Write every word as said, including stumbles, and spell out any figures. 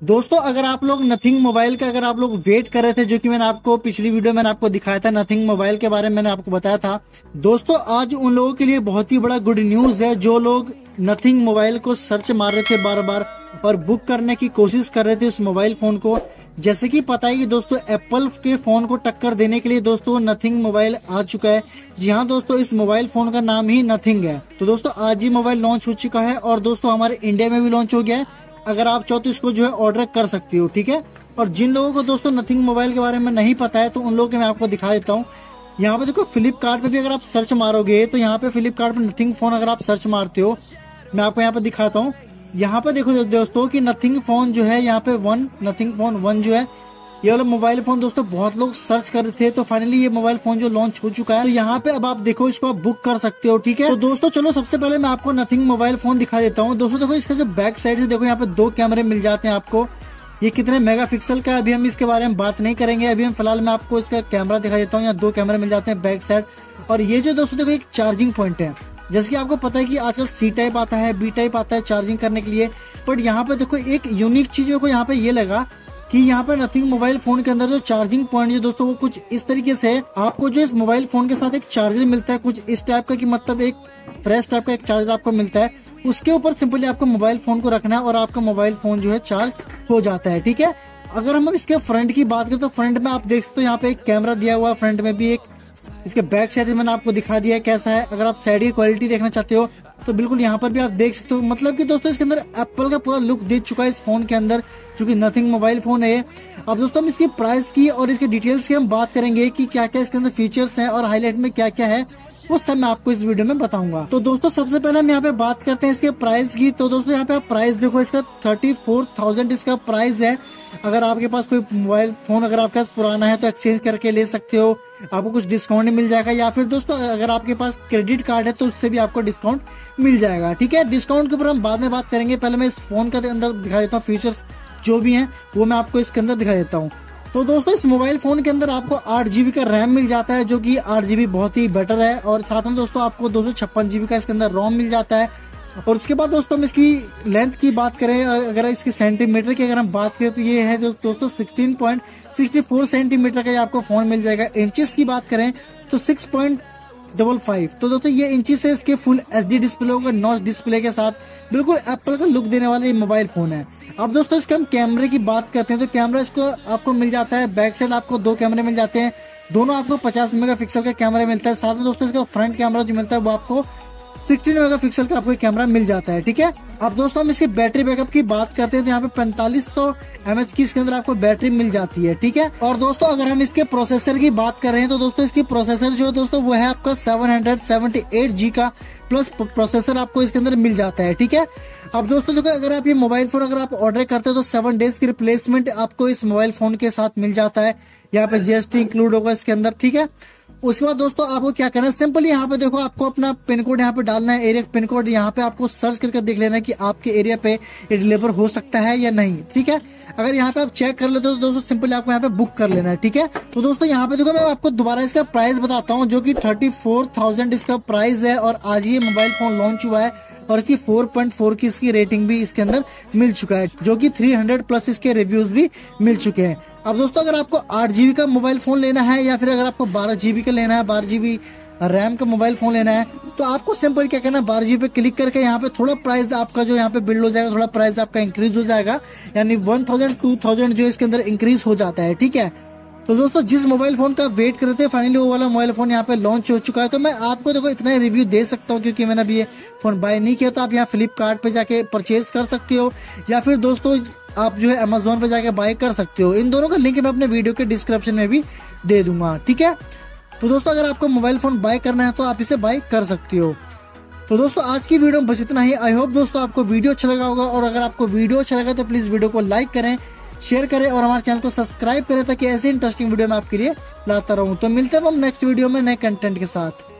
दोस्तों अगर आप लोग नथिंग मोबाइल का अगर आप लोग वेट कर रहे थे, जो कि मैंने आपको पिछली वीडियो में आपको दिखाया था, नथिंग मोबाइल के बारे में मैंने आपको बताया था। दोस्तों आज उन लोगों के लिए बहुत ही बड़ा गुड न्यूज है जो लोग नथिंग मोबाइल को सर्च मार रहे थे बार बार और बुक करने की कोशिश कर रहे थे उस मोबाइल फोन को। जैसे कि पता है कि दोस्तों एप्पल के फोन को टक्कर देने के लिए दोस्तों नथिंग मोबाइल आ चुका है। जी हाँ दोस्तों, इस मोबाइल फोन का नाम ही नथिंग है। तो दोस्तों आज ही मोबाइल लॉन्च हो चुका है और दोस्तों हमारे इंडिया में भी लॉन्च हो गया है। अगर आप चाहो तो इसको जो है ऑर्डर कर सकती हो, ठीक है। और जिन लोगों को दोस्तों नथिंग मोबाइल के बारे में नहीं पता है तो उन लोगों के मैं आपको दिखा देता हूँ। यहाँ पे देखो फ्लिपकार्ट पे भी अगर आप सर्च मारोगे तो यहाँ पे फ्लिपकार्ट पे नथिंग फोन अगर आप सर्च मारते हो, मैं आपको यहाँ पे दिखाता हूँ। यहाँ पे देखो दोस्तों कि नथिंग फोन जो है यहाँ पे वन नथिंग फोन वन जो है ये वाला मोबाइल फोन दोस्तों बहुत लोग सर्च कर रहे थे, तो फाइनली ये मोबाइल फोन जो लॉन्च हो चुका है। तो यहाँ पे अब आप देखो इसको आप बुक कर सकते हो, ठीक है। तो दोस्तों चलो सबसे पहले मैं आपको नथिंग मोबाइल फोन दिखा देता हूँ। दोस्तों देखो इसका जो बैक साइड से देखो यहाँ पे दो कैमरे मिल जाते हैं आपको। ये कितने मेगापिक्सल का अभी हम इसके बारे में बात नहीं करेंगे, अभी हम फिलहाल मैं आपको इसका कैमरा दिखा देता हूँ। यहाँ दो कैमरे मिल जाते हैं बैक साइड। और ये जो दोस्तों देखो एक चार्जिंग पॉइंट है। जैसे कि आपको पता है कि आजकल सी टाइप आता है, बी टाइप आता है चार्जिंग करने के लिए, बट यहाँ पे देखो एक यूनिक चीज मेरे को यहाँ पे ये लगा कि यहाँ पर नथिंग मोबाइल फोन के अंदर जो चार्जिंग पॉइंट है दोस्तों वो कुछ इस तरीके से आपको जो इस मोबाइल फोन के साथ एक चार्जर मिलता है कुछ इस टाइप का, कि मतलब एक प्रेस टाइप का एक चार्जर आपको मिलता है। उसके ऊपर सिंपली आपको मोबाइल फोन को रखना है और आपका मोबाइल फोन जो है चार्ज हो जाता है, ठीक है। अगर हम इसके फ्रंट की बात करें तो फ्रंट में आप देख सकते हो यहाँ पे एक कैमरा दिया हुआ है, फ्रंट में भी एक। इसके बैक साइड से मैंने आपको दिखा दिया है कैसा है। अगर आप साइड की क्वालिटी देखना चाहते हो तो बिल्कुल यहाँ पर भी आप देख सकते हो। मतलब कि दोस्तों इसके अंदर एप्पल का पूरा लुक दे चुका है इस फोन के अंदर, जो कि नथिंग मोबाइल फोन है। अब दोस्तों हम इसकी प्राइस की और इसके डिटेल्स की हम बात करेंगे कि क्या क्या इसके अंदर फीचर्स हैं और हाईलाइट में क्या क्या है, वो सब मैं आपको इस वीडियो में बताऊंगा। तो दोस्तों सबसे पहले हम यहाँ पे बात करते हैं इसके प्राइस की। तो दोस्तों यहाँ पे आप प्राइस देखो, इसका थर्टी फोर थाउजेंड इसका प्राइस है। अगर आपके पास कोई मोबाइल फोन अगर आपके पास पुराना है तो एक्सचेंज करके ले सकते हो, आपको कुछ डिस्काउंट मिल जाएगा। या फिर दोस्तों अगर आपके पास क्रेडिट कार्ड है तो उससे भी आपको डिस्काउंट मिल जाएगा, ठीक है। डिस्काउंट के ऊपर हम बाद में बात करेंगे, पहले मैं इस फोन का अंदर दिखा देता हूँ फीचर्स जो भी हैं वो मैं आपको इसके अंदर दिखा देता हूँ। तो दोस्तों इस मोबाइल फोन के अंदर आपको आठ जीबी का रैम मिल जाता है, जो कि आठ जीबी बहुत ही बेटर है। और साथ में दोस्तों आपको दो सौ छप्पन जीबी का इसके अंदर रोम मिल जाता है। और उसके बाद दोस्तों हम इसकी लेंथ की बात करें, अगर इसकी सेंटीमीटर की अगर हम बात करें तो ये है दोस्तों sixteen point sixty four centimetre का ये आपको फोन मिल जाएगा। इंचेस की बात करें तो सिक्स पॉइंट डबल फाइव। तो दोस्तों ये इंची से इसके फुल एच डी डिस्प्ले होगा, नॉच डिस्प्ले के साथ बिल्कुल एप्पल का लुक देने वाला ये मोबाइल फोन है। अब दोस्तों इसके हम कैमरे की बात करते हैं तो कैमरा इसको आपको मिल जाता है बैक साइड, आपको दो कैमरे मिल जाते हैं, दोनों आपको पचास मेगापिक्सल का कैमरा मिलता है। साथ में दोस्तों इसका फ्रंट कैमरा जो मिलता है वो आपको सिक्सटीन मेगापिक्सल का आपको कैमरा मिल जाता है, ठीक है। अब दोस्तों हम इसकी बैटरी बैकअप की बात करते हैं तो यहाँ पे पैंतालीस सौ एमएच की इसके अंदर आपको बैटरी मिल जाती है, ठीक है। और दोस्तों अगर हम इसके प्रोसेसर की बात कर रहे हैं तो दोस्तों इसकी प्रोसेसर जो है दोस्तों वो है आपका seven hundred seventy eight G का प्लस प्रोसेसर आपको इसके अंदर मिल जाता है, ठीक है। अब दोस्तों देखो अगर आप ये मोबाइल फोन अगर आप ऑर्डर करते हो तो सेवन डेज की रिप्लेसमेंट आपको इस मोबाइल फोन के साथ मिल जाता है। यहाँ पे जीएसटी इंक्लूड होगा इसके अंदर, ठीक है। उसके बाद दोस्तों आपको क्या करना है, सिंपली यहाँ पे देखो आपको अपना पिन कोड यहाँ पे डालना है, एरिया पिन कोड। यहाँ पे आपको सर्च करके देख लेना है कि आपके एरिया पे ये डिलीवर हो सकता है या नहीं, ठीक है। अगर यहाँ पे आप चेक कर लेते हो तो दोस्तों सिंपली आपको यहाँ पे बुक कर लेना है, ठीक है। तो दोस्तों यहाँ पे देखो मैं आपको दोबारा इसका प्राइस बताता हूँ, जो कि थर्टी फोर थाउजेंड इसका प्राइस है। और आज ये मोबाइल फोन लॉन्च हुआ है और इसकी फोर पॉइंट फोर की इसकी रेटिंग भी इसके अंदर मिल चुका है, जो कि थ्री हंड्रेड प्लस इसके रिव्यूज भी मिल चुके हैं। अब दोस्तों अगर आपको आठ जीबी का मोबाइल फोन लेना है या फिर अगर आपको बारह जीबी का लेना है, बारह जीबी रैम का मोबाइल फोन लेना है, तो आपको सिंपल क्या करना है, बारह जीबी पे क्लिक करके यहाँ पे थोड़ा प्राइस आपका जो यहाँ पे बिल्ड हो जाएगा, थोड़ा प्राइस आपका इंक्रीज हो जाएगा, यानी वन थाउजेंड टू थाउजेंड जो इसके अंदर इंक्रीज हो जाता है, ठीक है। तो दोस्तों जिस मोबाइल फोन का वेट कर रहे थे फाइनली वो वाला मोबाइल फोन यहाँ पे लॉन्च हो चुका है। तो मैं आपको देखो इतना ही रिव्यू दे सकता हूँ क्योंकि मैंने अभी ये फोन बाय नहीं किया। तो आप यहाँ फ्लिपकार्ट पे जाके परचेज कर सकते हो या फिर दोस्तों आप जो है अमेजोन पे जाके बाय कर सकते हो। इन दोनों का लिंक मैं अपने वीडियो के डिस्क्रिप्शन में भी दे दूंगा, ठीक है। तो दोस्तों अगर आपको मोबाइल फोन बाय करना है तो आप इसे बाय कर सकते हो। तो दोस्तों आज की वीडियो में बस इतना ही। आई होप दोस्तों आपको वीडियो अच्छा लगा होगा, और अगर आपको वीडियो अच्छा लगा तो प्लीज वीडियो को लाइक करें, शेयर करें और हमारे चैनल को सब्सक्राइब करें ताकि ऐसे इंटरेस्टिंग वीडियो मैं आपके लिए लाता रहूं। तो मिलते हैं हम नेक्स्ट वीडियो में नए कंटेंट के साथ।